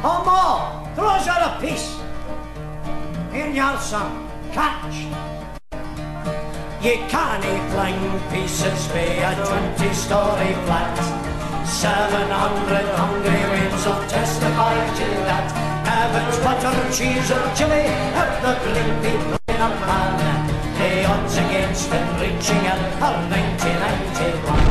Oh, more, throw us out a piece. Here you are, son, catch. Ye can't fling pieces with a 20-story flat. 700 hungry waves will testify to that. Have it's butter, cheese or chili, have the green people in a pan. The odds against them reaching at are 1991.